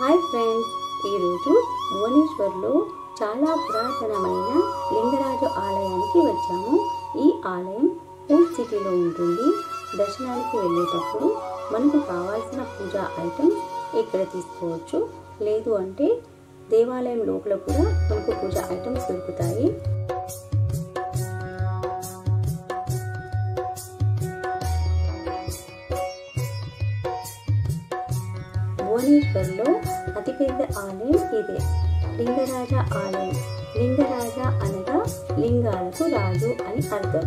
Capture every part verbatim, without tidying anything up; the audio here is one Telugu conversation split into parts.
हाय फ्रेंड्स ఈరోజు భువనేశ్వర్లో చాలా పురాతనమైన లింగరాజు ఆలయానికి వచ్చాము। ఈ ఆలయం ఓల్డ్ సిటీలో ఉంటుంది। దర్శనానికి వెళ్ళేటప్పుడు మనకు కావాల్సిన పూజా ఐటమ్స్ ఇక్కడ తీసుకోవచ్చు, లేదు అంటే దేవాలయం లోపల కూడా మనకు పూజా ఐటమ్స్ దొరుకుతాయి। భువనేశ్వర్లో అతిపెద్ద ఆలయం ఇదే లింగరాజ ఆలయం। లింగరాజ అనగా లింగాలకు రాజు అని అర్థం।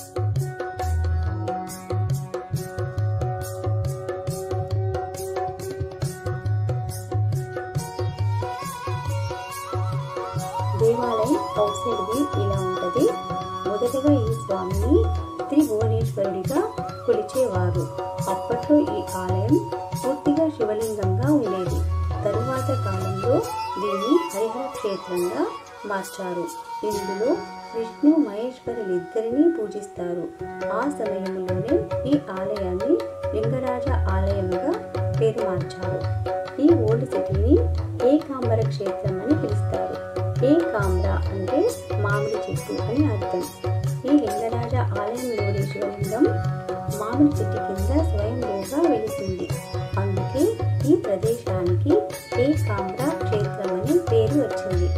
దేవాలయం అవుట్ సైడ్ వ్యూ ఇలా ఉంటది। మొదటగా ఈ స్వామిని త్రిభువనేశ్వరుడిగా కొలిచేవారు। అప్పట్లో ఈ ఆలయం పూర్తిగా శివలింగంగా ఉండేది। తరువాత కాలంలో దీన్ని హరిహర క్షేత్రంగా మార్చారు। ఇందులో విష్ణు మహేశ్వరులిద్దరినీ పూజిస్తారు। ఆ సమయంలోనే ఈ ఆలయాన్ని లింగరాజ ఆలయంగా పేరు మార్చారు। ఈ ఓల్డ్ సిటీని ఏకాంబర క్షేత్రం అని పిలుస్తారు। ఏకాంబర అంటే మామిడి చెట్టు అని అర్థం। ఈ లింగరాజ ఆలయంలోని శివలింగం మామిడి చెట్టు కింద స్వయంభూగా వెలుస్తుంది। అందుకే ఈ ప్రదేశానికి ఏకాంబర క్షేత్రం అని పేరు వచ్చింది।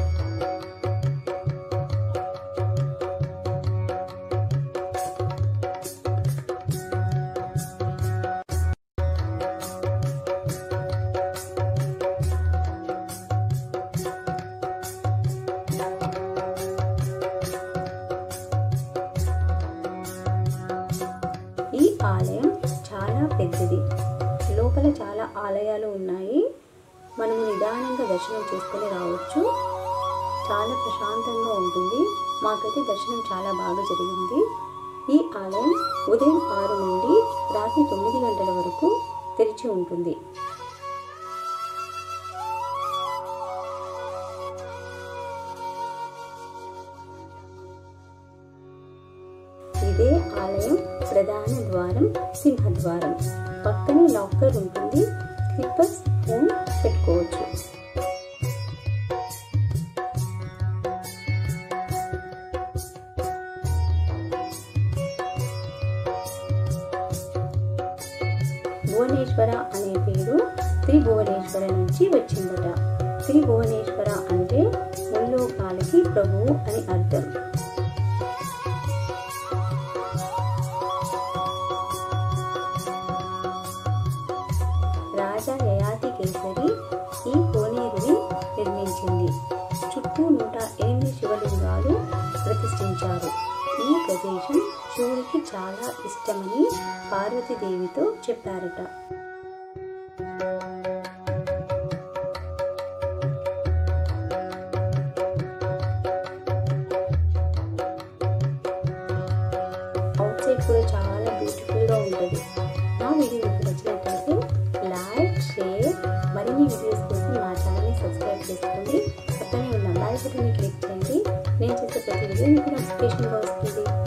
ఈ ఆలయం చాలా పెద్దది। లోపల చాలా ఆలయాలు ఉన్నాయి। మనము నిదానంగా దర్శనం చేసుకొని రావచ్చు। చాలా ప్రశాంతంగా ఉంటుంది। మాకైతే దర్శనం చాలా బాగా జరిగింది। ఈ ఆలయం ఉదయం ఆరు నుండి రాత్రి తొమ్మిది గంటల వరకు తెరిచి ఉంటుంది। ఇదే ఆలయం ప్రధాన ద్వారం సింహద్వారం। పక్కనే లాకర్ ఉంటుంది, స్లిప్పర్స్ ఫోన్ పెట్టుకోవచ్చు। భువనేశ్వర అనే పేరు త్రిభువనేశ్వర నుంచి వచ్చిందట। త్రిభువనేశ్వర అంటే ముల్లోకాలకి ప్రభువు అని అర్థం। రాజా యయాతి కేసరి ఈ కోనేరుని నిర్మించింది। చుట్టూ నూట ఎనిమిది శివలింగాలు ప్రతిష్ఠించారు। ఈ ప్రదేశం శివుడికి చాలా ఇష్టమని పార్వతీదేవితో చెప్పారట। అవుట్ సైడ్ కూడా చాలా బ్యూటిఫుల్ గా ఉంటుంది। నా వీడియో మీకు నచ్చినట్లయితే లైక్ షేర్, మరిన్ని వీడియోస్ కోసం మా ఛానల్ని సబ్స్క్రైబ్ చేసుకోండి। పక్కనే ఉన్న బెల్ బటన్ని క్లిక్ చేయండి। నేను చేసే ప్రతి వీడియో మీకు నోటిఫికేషన్గా వస్తుంది।